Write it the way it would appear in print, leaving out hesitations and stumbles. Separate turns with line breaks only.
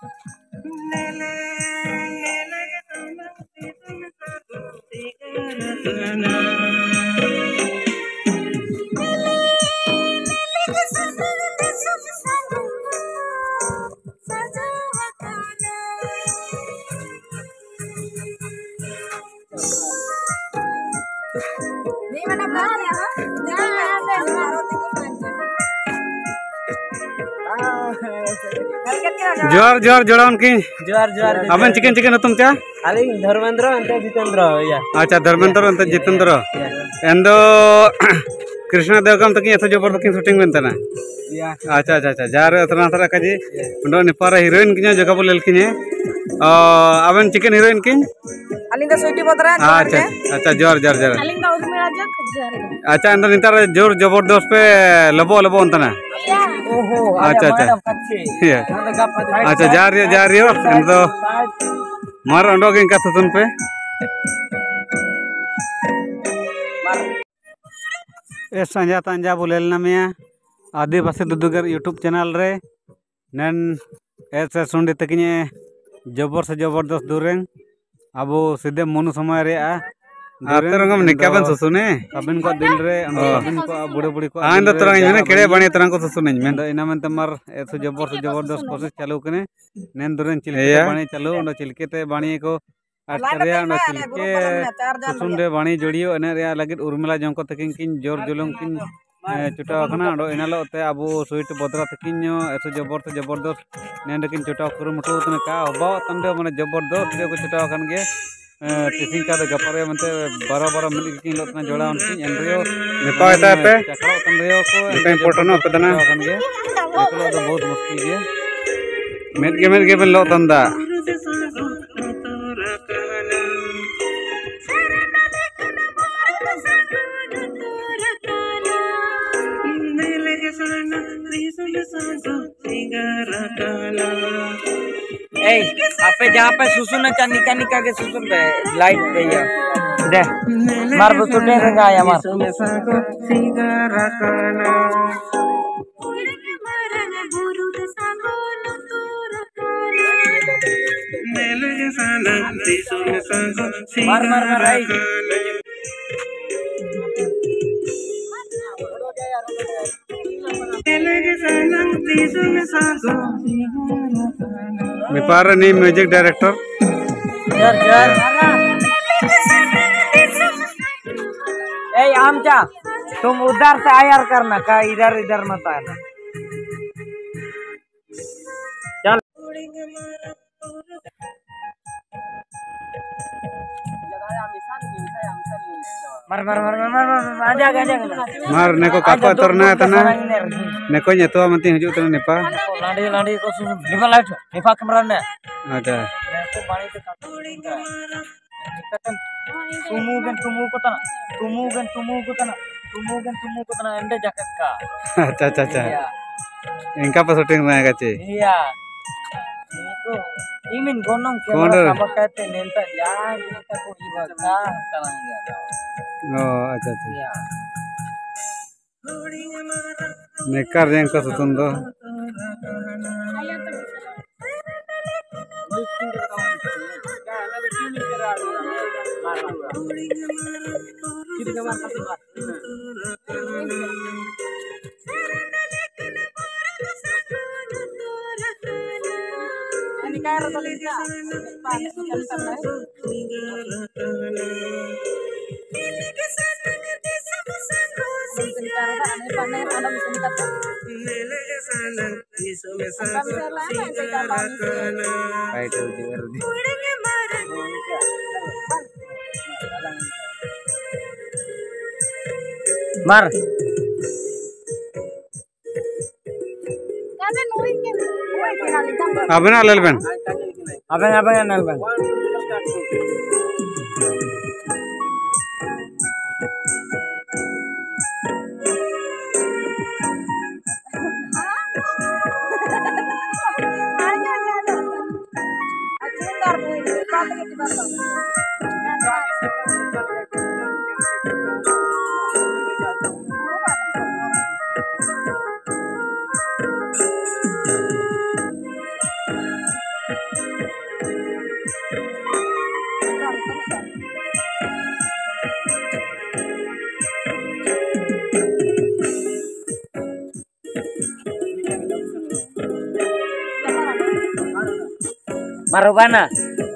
जोर जोर जोड़ाउन की जोर जोर अबन चिकन चिकन तुम क्या
अली धर्मेंद्र अंत जितेंद्र या
अच्छा धर्मेंद्र अंत जितेंद्र एंदो कृष्णा देवकम तक ऐसा जबरदस्त की शूटिंग में तना अच्छा अच्छा अच्छा जार तरह तरह का जी उन्होंने निपारा हीरोइन की जगह पर लेकिन है अबन चिकन हीरोइन की
अलिंग दा स्वीटी बदरा
अच्छा अच्छा जोर जोर जोर
अलिंग दा उर्मिला जक जोर
अच्छा अंदर नितार जोर जबरदस्त पे लबो लबो अंतना
ओहो
अच्छा अच्छा अच्छा जा रही हो तो मार अंडो के इनका सुन पे ए संजा तंजा बोलेल ना मिया आदिवासी दुदुगर यूट्यूब चैनल रे नैन ऐसे सुंडी तकिने जबर से जबरदस्त दूरें अबो सीधे मनु समय रे आते रंगम निकाबन सुसुने अबिन को दिल रे अबिन को बुढ़े बुढ़ी को आंदो तरंग इन्हें केड़े बने तरंग को सुसुने में इना में तमर ऐसे जबरदस्त कोशिश चालू कने नैन दूरें चिलके बने चालू उन चिलके ते बने को अटरिया उन चिलके सुसुंडे बने जोड़ियो एने रे लगित उर्मिला जंको तकिन किन जोर जुलुम किन चुटाव खना उन इनालो ते अबो स्वीट बदरा तकिन ऐसे जबरदस्त नैन किन चुटाव कुरुमुटु तने का हबा तंदे माने जबरदस्त जो चुटाव खन गे टिफिन का गपारे मनते बारा बारा मिल की लोतना जोड़ा उनकी एनरियो नेपाल ता पे चकड़ा तंदरियो को इंपोर्टेंट हो पतना खन गे एकलो तो बहुत मुश्किल गे मेट के लो तंदा
आपे जहाँ पे सुसुन चा निका निका के सुसुन पे लाइट भैया दे मार बुसुटे रंगा या मार मार मार मार आई
निपारा नी म्यूजिक डायरेक्टर
जर जर ए आमचा तुम उधर से आयर करना का इधर इधर मत आना चल मार मार मार मार मार आजा आजा
मार neko kapo torna tana neko nyeto mati hujud tana nipa
लांडी लांडी को सुन निपा लाइट निपा कैमरा ने
अच्छा
तो पानी से निकटन तुमु को तना एंडे जैकेट का
अच्छा अच्छा अच्छा इनका पर शूटिंग रहेगा ची
iya itu imin gonong kamera sama kate nenta jangan kita ko ibaga sekarang ya
oh अच्छा अच्छा iya नेकर रेंग का सुतंदो
Mar.
Abang alelben.
Abang alelben. Marubana.